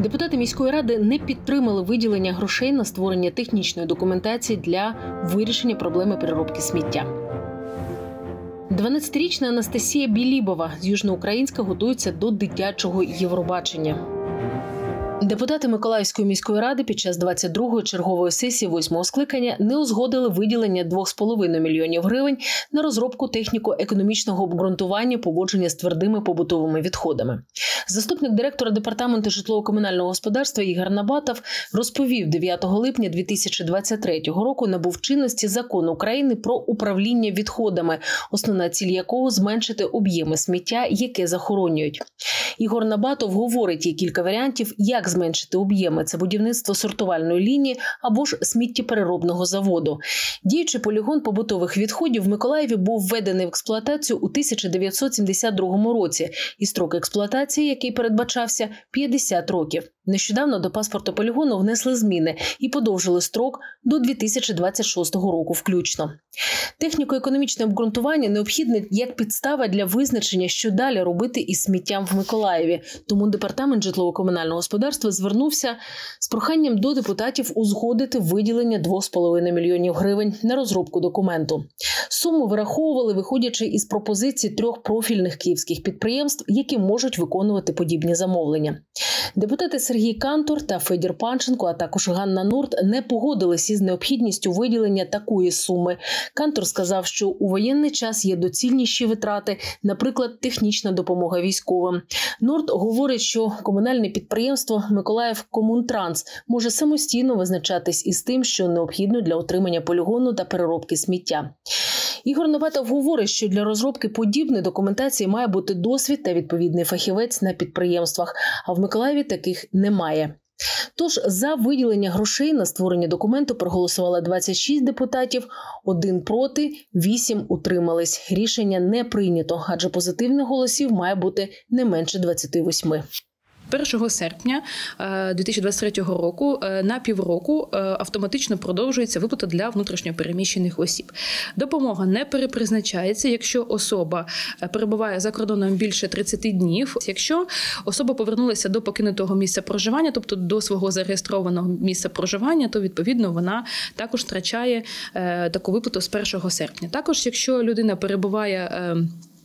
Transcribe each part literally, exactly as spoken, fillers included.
Депутати міської ради не підтримали виділення грошей на створення технічної документації для вирішення проблеми переробки сміття. дванадцятирічна Анастасія Білібова з Южноукраїнська готується до дитячого Євробачення. Депутати Миколаївської міської ради під час двадцять другої чергової сесії восьмого скликання не узгодили виділення двох з половиною мільйонів гривень на розробку техніко-економічного обґрунтування поводження з твердими побутовими відходами. Заступник директора департаменту житлово-комунального господарства Ігор Набатов розповів, дев'ятого липня дві тисячі двадцять третього року набув чинності Закон України про управління відходами, основна ціль якого – зменшити об'єми сміття, яке захоронюють. Ігор Набатов говорить, є кілька варіантів, як зменшити об'єми – це будівництво сортувальної лінії або ж сміттєпереробного заводу. Діючий полігон побутових відходів в Миколаєві був введений в експлуатацію у тисяча дев'ятсот сімдесят другому році, і строк експлуатації, який передбачався, п'ятдесят років. Нещодавно до паспорту полігону внесли зміни і подовжили строк до дві тисячі двадцять шостого року включно. Техніко-економічне обґрунтування необхідне як підстава для визначення, що далі робити із сміттям в Миколаєві. Тому департамент житлово-комунального господарства звернувся з проханням до депутатів узгодити виділення двох з половиною мільйонів гривень на розробку документу. Суму вираховували, виходячи із пропозицій трьох профільних київських підприємств, які можуть виконувати подібні замовлення. Депутати Сергій Кантор та Федір Панченко, а також Ганна Нурт не погодились із необхідністю виділення такої суми. Кантор сказав, що у воєнний час є доцільніші витрати, наприклад, технічна допомога військовим. Нурт говорить, що комунальне підприємство «Миколаївкомунтранс» може самостійно визначатись із тим, що необхідно для отримання полігону та переробки сміття. Ігор Набатов говорить, що для розробки подібної документації має бути досвід та відповідний фахівець на підприємствах, а в Миколаєві таких немає. Тож за виділення грошей на створення документу проголосувало двадцять шість депутатів, один проти, вісім утримались. Рішення не прийнято, адже позитивних голосів має бути не менше двадцяти восьми. першого серпня дві тисячі двадцять третього року на півроку автоматично продовжується виплата для внутрішньопереміщених осіб. Допомога не перепризначається, якщо особа перебуває за кордоном більше тридцяти днів, якщо особа повернулася до покинутого місця проживання, тобто до свого зареєстрованого місця проживання, то відповідно вона також втрачає таку виплату з першого серпня. Також, якщо людина перебуває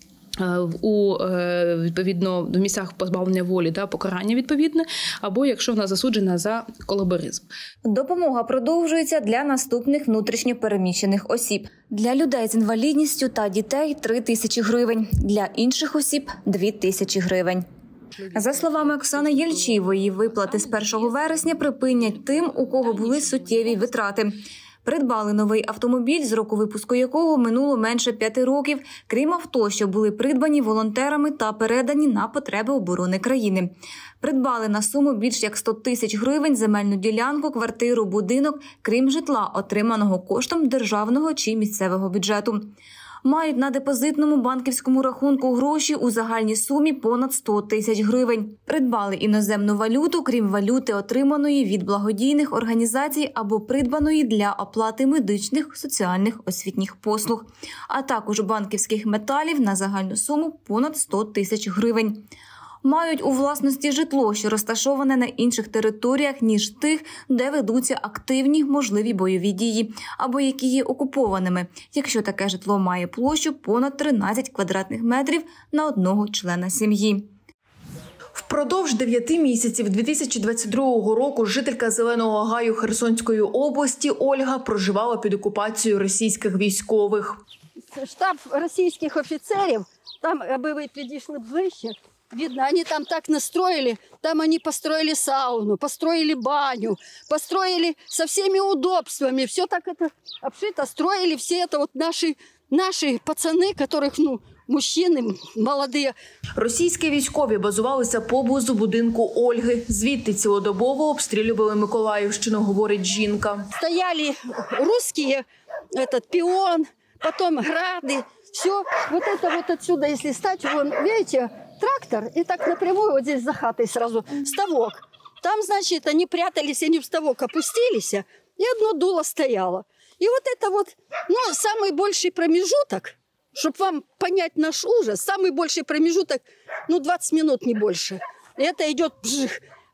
у, відповідно, в місцях позбавлення волі, да, покарання відповідне, або якщо вона засуджена за колаборизм. Допомога продовжується для наступних внутрішньопереміщених осіб. Для людей з інвалідністю та дітей – три тисячі гривень, для інших осіб – дві тисячі гривень. За словами Оксани Єльчієвої, виплати з першого вересня припинять тим, у кого були суттєві витрати. Придбали новий автомобіль, з року випуску якого минуло менше п'яти років, крім авто, що були придбані волонтерами та передані на потреби оборони країни. Придбали на суму більш як сто тисяч гривень земельну ділянку, квартиру, будинок, крім житла, отриманого коштом державного чи місцевого бюджету. Мають на депозитному банківському рахунку гроші у загальній сумі понад сто тисяч гривень. Придбали іноземну валюту, крім валюти, отриманої від благодійних організацій або придбаної для оплати медичних, соціальних, освітніх послуг, а також банківських металів на загальну суму понад сто тисяч гривень. Мають у власності житло, що розташоване на інших територіях, ніж тих, де ведуться активні можливі бойові дії, або які є окупованими, якщо таке житло має площу понад тринадцять квадратних метрів на одного члена сім'ї. Впродовж дев'яти місяців дві тисячі двадцять другого року жителька Зеленого Гаю Херсонської області Ольга проживала під окупацією російських військових. Штаб російських офіцерів, там, аби ви підійшли ближче, видно, они там так настроили, там они построили сауну, построили баню, построили со всеми удобствами, все так это обшито, строили все это вот наши, наши пацаны, которых, ну, мужчини, молоді. Російські військові базувалися поблизу будинку Ольги. Звідти цілодобово обстрілювали Миколаївщину, говорить жінка. Стояли русские, этот пион, потом грады, все. Вот это вот отсюда, если стать, вон, видите, трактор, и так напрямую вот здесь за хатой сразу ставок. Там, значит, они прятались, они в ставок опустились, и одно дуло стояло. И вот это вот, ну, самый больший промежуток, чтобы вам понять наш ужас, самый большой промежуток, ну, двадцать минут, не больше. И это идет бжих.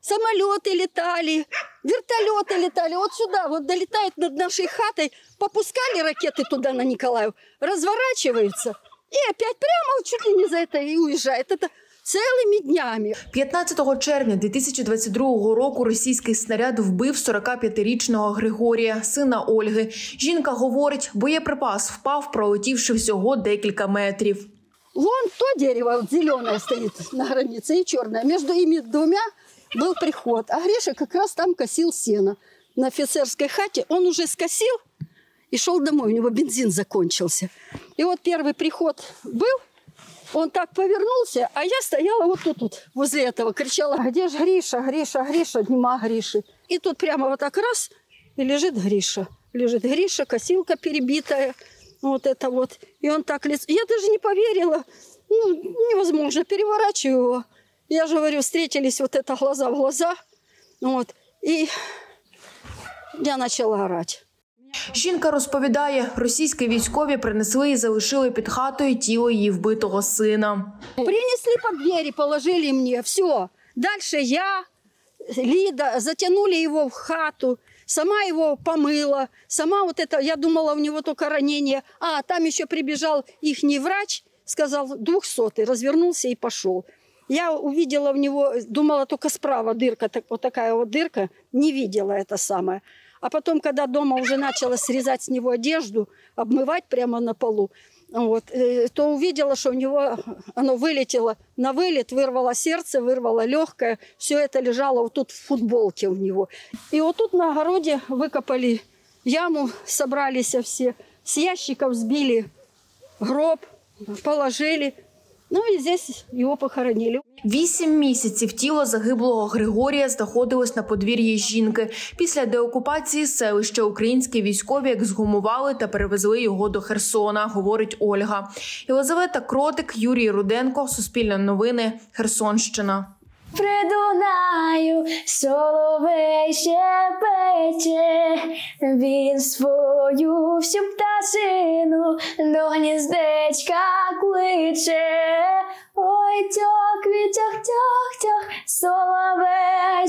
Самолеты летали, вертолеты летали. Вот сюда, вот долетают над нашей хатой, попускали ракеты туда на Николаев, разворачиваются и опять прямо чуть ли не за это и уезжает. Это цілими днями. п'ятнадцятого червня дві тисячі двадцять другого року російський снаряд вбив сорокап'ятирічного Григорія, сина Ольги. Жінка говорить, боєприпас впав, пролетівши всього декілька метрів. Вон то дерево вот зеленое стоит на границе и черное. Между ими двумя был приход. А Гриша как раз там косил сено. На офицерской хате он уже скосил и шел домой. У него бензин закончился. И вот первый приход был. Он так повернулся, а я стояла вот тут, вот возле этого, кричала: где же Гриша, Гриша, Гриша, нема Гриши. И тут прямо вот так раз, и лежит Гриша. Лежит Гриша, косилка перебитая, вот это вот. И он так лицо. Я даже не поверила, ну, невозможно, переворачиваю его. Я же говорю, встретились вот это глаза в глаза, вот. И я начала орать. Жінка розповідає, російські військові принесли і залишили під хатою тіло її вбитого сина. Принесли под двери, положили мне, все. Дальше я, Лида, затянули его в хату, сама его помыла, сама вот это, я думала, у него только ранение. А, там еще прибежал ихний врач, сказал двухсотый, развернулся и пошел. Я увидела в него, думала, только справа дырка, так, вот такая вот дырка, не видела это самое. А потом, когда дома уже начала срезать с него одежду, обмывать прямо на полу, вот, то увидела, что у него оно вылетело на вылет, вырвало сердце, вырвало легкое. Все это лежало вот тут в футболке у него. И вот тут на огороде выкопали яму, собрались все, с ящиков сбили гроб, положили. Ну і здесь його похоронили. Вісім місяців тіло загиблого Григорія знаходилось на подвір'ї жінки. Після деокупації селища українські військові ексгумували та перевезли його до Херсона, говорить Ольга. Єлизавета Кротик, Юрій Руденко, Суспільне новини, Херсонщина. При Дунаю соловей щебече, він свою всю пташину до гніздечка кличе. Ой, тьох, тьох, тьох, тьох, соловей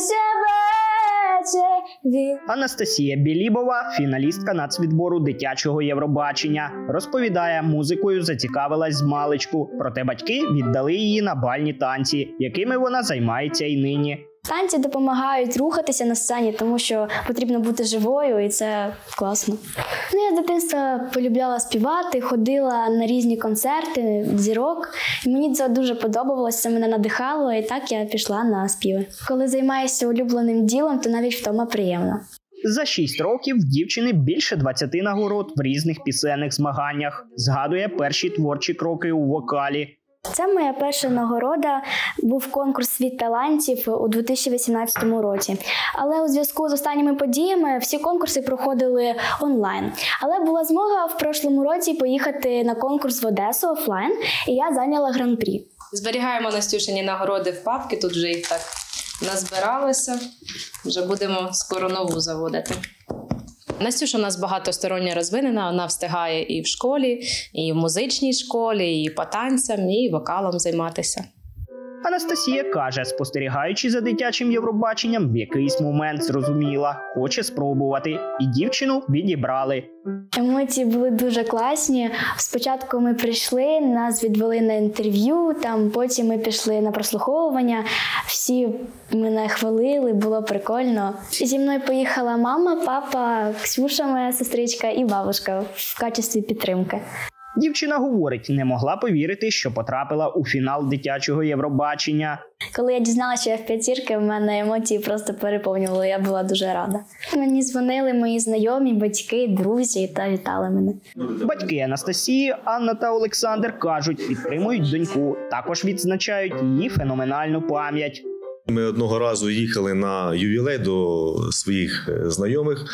щебече, він... Анастасія Білібова, фіналістка нацвідбору дитячого Євробачення, розповідає, музикою зацікавилась змалечку, проте батьки віддали її на бальні танці, якими вона займається і нині. Танці допомагають рухатися на сцені, тому що потрібно бути живою, і це класно. Ну, я з дитинства полюбляла співати, ходила на різні концерти, зірок. І мені це дуже подобалося, це мене надихало, і так я пішла на співи. Коли займаєшся улюбленим ділом, то навіть втома приємно. За шість років в дівчини більше двадцяти нагород в різних пісенних змаганнях. Згадує перші творчі кроки у вокалі. Це моя перша нагорода, був конкурс «Світ талантів» у дві тисячі вісімнадцятому році. Але у зв'язку з останніми подіями всі конкурси проходили онлайн. Але була змога в прошлому році поїхати на конкурс в Одесу офлайн, і я зайняла гран-прі. Зберігаємо Настюшині нагороди в папки, тут вже їх так назбиралося. Вже будемо скоро нову заводити. Настюша у нас багатосторонньо розвинена, вона встигає і в школі, і в музичній школі, і по танцям, і вокалом займатися. Анастасія каже, спостерігаючи за дитячим Євробаченням, в якийсь момент зрозуміла, хоче спробувати, і дівчину відібрали. Емоції були дуже класні. Спочатку ми прийшли, нас відвели на інтерв'ю, там потім ми пішли на прослуховування. Всі мене хвалили, було прикольно. Зі мною поїхала мама, папа, Ксюша, моя сестричка, і бабушка в качестві підтримки. Дівчина говорить, не могла повірити, що потрапила у фінал дитячого Євробачення. Коли я дізналася, що я в п'ятірки, в мене емоції просто переповнювали, я була дуже рада. Мені дзвонили мої знайомі, батьки, друзі та вітали мене. Батьки Анастасії, Анна та Олександр, кажуть, підтримують доньку, також відзначають її феноменальну пам'ять. Ми одного разу їхали на ювілей до своїх знайомих,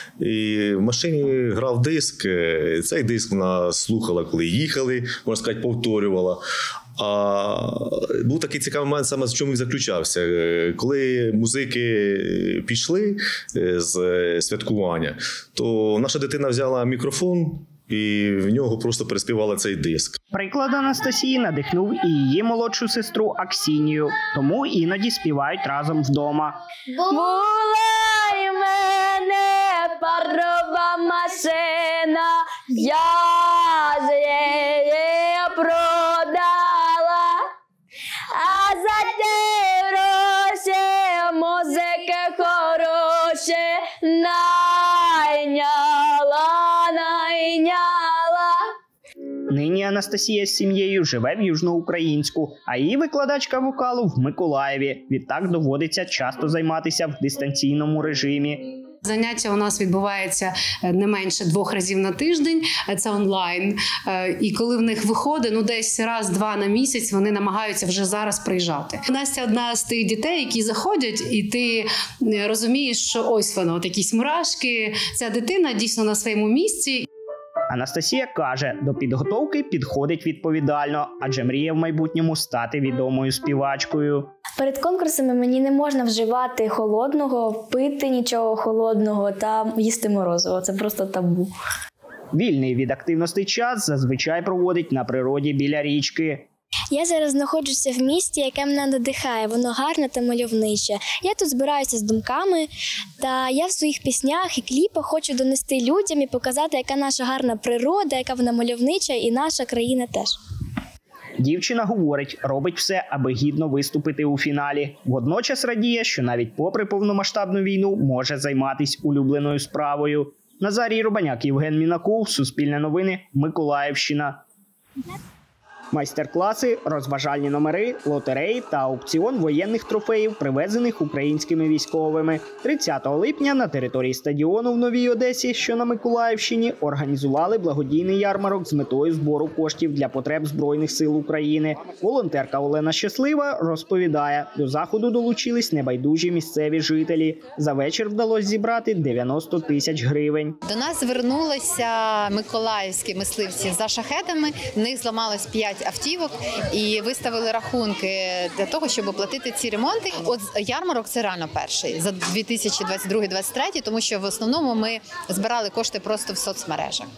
і в машині грав диск. Цей диск вона слухала, коли їхали, можна сказати, повторювала. А був такий цікавий момент, саме в чому він заключався. Коли музики пішли з святкування, то наша дитина взяла мікрофон і в нього просто переспівали цей диск. Приклад Анастасії надихнув і її молодшу сестру Аксінію, тому іноді співають разом вдома. Була й мене парова машина, я ж її продала, а за ті гроші музики хороші найняла, найняла. Нині Анастасія з сім'єю живе в Южноукраїнську, а її викладачка вокалу в Миколаєві. Відтак доводиться часто займатися в дистанційному режимі. Заняття у нас відбувається не менше двох разів на тиждень, це онлайн. І коли в них виходить, ну десь раз-два на місяць, вони намагаються вже зараз приїжджати. Настя одна з тих дітей, які заходять, і ти розумієш, що ось воно, от якісь мурашки, ця дитина дійсно на своєму місці. Анастасія каже, до підготовки підходить відповідально, адже мріє в майбутньому стати відомою співачкою. Перед конкурсами мені не можна вживати холодного, пити нічого холодного та їсти морозиво. Це просто табу. Вільний від активностей час зазвичай проводить на природі біля річки. Я зараз знаходжуся в місті, яке мене надихає. Воно гарне та мальовниче. Я тут збираюся з думками, та я в своїх піснях і кліпах хочу донести людям і показати, яка наша гарна природа, яка вона мальовнича, і наша країна теж. Дівчина говорить, робить все, аби гідно виступити у фіналі. Водночас радіє, що навіть попри повномасштабну війну може займатися улюбленою справою. Назарій Рубаняк, Євген Мінаков, Суспільне новини, Миколаївщина. Майстер-класи, розважальні номери, лотереї та аукціон воєнних трофеїв, привезених українськими військовими. тридцятого липня на території стадіону в Новій Одесі, що на Миколаївщині, організували благодійний ярмарок з метою збору коштів для потреб Збройних сил України. Волонтерка Олена Щаслива розповідає, до заходу долучились небайдужі місцеві жителі. За вечір вдалося зібрати дев'яносто тисяч гривень. До нас звернулися миколаївські мисливці за шахедами, в них зламалось п'ять автівок і виставили рахунки для того, щоб оплатити ці ремонти. От ярмарок – це реально перший за дві тисячі двадцять другий - двадцять третій, тому що в основному ми збирали кошти просто в соцмережах.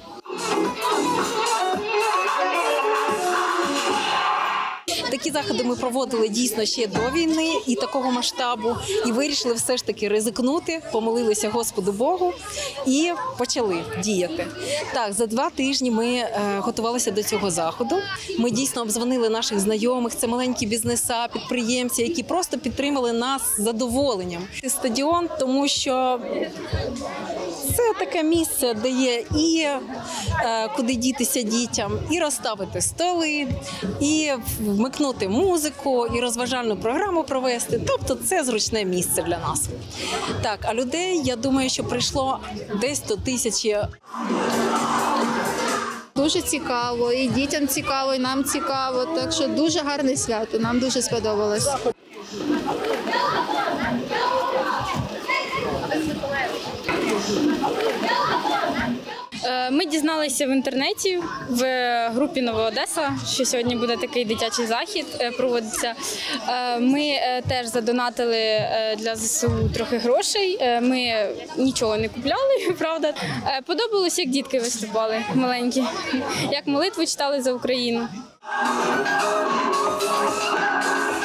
Такі заходи ми проводили дійсно ще до війни і такого масштабу, і вирішили все ж таки ризикнути, помолилися Господу Богу і почали діяти. Так, за два тижні ми е, готувалися до цього заходу. Ми дійсно обдзвонили наших знайомих, це маленькі бізнеса, підприємці, які просто підтримали нас з задоволенням. Стадіон, тому що це таке місце, де є і е, куди дітися дітям, і розставити столи, і вмикнути музику, і розважальну програму провести. Тобто це зручне місце для нас. Так, а людей, я думаю, що прийшло десь до тисячі. Дуже цікаво, і дітям цікаво, і нам цікаво. Так що дуже гарне свято, нам дуже сподобалось. Ми дізналися в інтернеті, в групі «Нова Одеса», що сьогодні буде такий дитячий захід проводиться. Ми теж задонатили для ЗСУ трохи грошей, ми нічого не купляли, правда. Подобалось, як дітки виступали маленькі, як молитву читали за Україну.